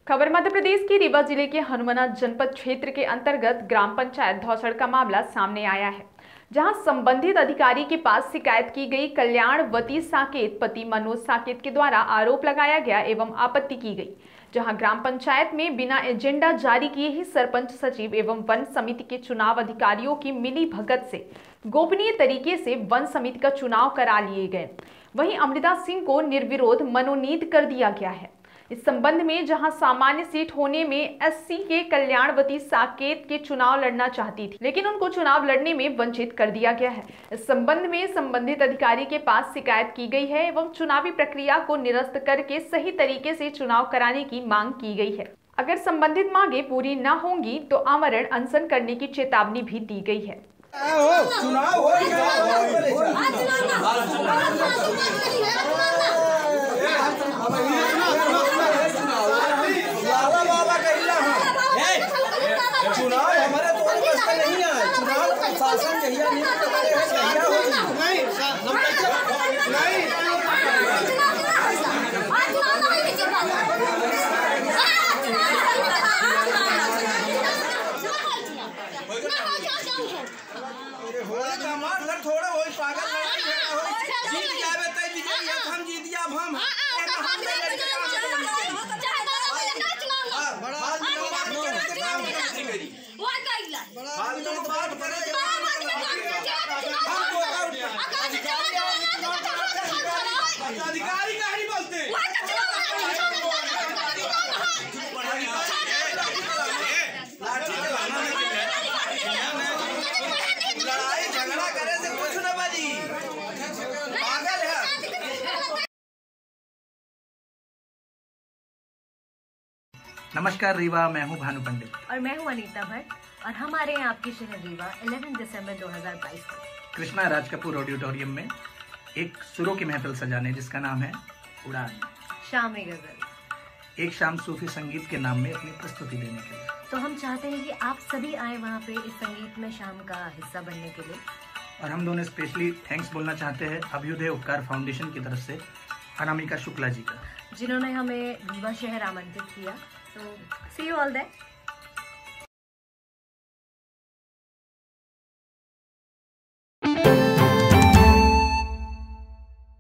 खबर मध्य प्रदेश के रीवा जिले के हनुमाना जनपद क्षेत्र के अंतर्गत ग्राम पंचायत धौसड़ का मामला सामने आया है, जहां संबंधित अधिकारी के पास शिकायत की गई। कल्याणवती साकेत पति मनोज साकेत के द्वारा आरोप लगाया गया एवं आपत्ति की गई, जहां ग्राम पंचायत में बिना एजेंडा जारी किए ही सरपंच, सचिव एवं वन समिति के चुनाव अधिकारियों की मिली भगत से गोपनीय तरीके से वन समिति का चुनाव करा लिए गए। वहीं अमृता सिंह को निर्विरोध मनोनीत कर दिया गया है। इस संबंध में जहां सामान्य सीट होने में एससी के कल्याणवती साकेत के चुनाव लड़ना चाहती थी, लेकिन उनको चुनाव लड़ने में वंचित कर दिया गया है। इस संबंध में संबंधित अधिकारी के पास शिकायत की गई है एवं चुनावी प्रक्रिया को निरस्त करके सही तरीके से चुनाव कराने की मांग की गई है। अगर संबंधित मांगे पूरी न होंगी तो आमरण अनशन करने की चेतावनी भी दी गई है। चुनाव हमारे तो नहीं है, चुनाव शासन थोड़ा हो पागल जीत जावे तय विजय हम जीत जा हम अधिकारी का नहीं बोलते लड़ाई झगड़ा करे से कुछ न बनी, पागल है। नमस्कार रीवा, मैं हूं भानु पंडित और मैं हूं अनीता भट्ट और हमारे यहाँ आपके शहर रीवा 11 दिसंबर 2022 को कृष्णा राज कपूर ऑडिटोरियम में एक सुरों की महफिल सजाने जिसका नाम है उड़ान शाम गजल, एक शाम सूफी संगीत के नाम में अपनी प्रस्तुति देने के लिए। तो हम चाहते हैं कि आप सभी आए वहाँ पे इस संगीत में शाम का हिस्सा बनने के लिए। और हम दोनों स्पेशली थैंक्स बोलना चाहते हैं अभ्युदय उपकार फाउंडेशन की तरफ से अनामिका शुक्ला जी का, जिन्होंने हमें रीवा शहर आमंत्रित किया। तो सी यू ऑल देयर।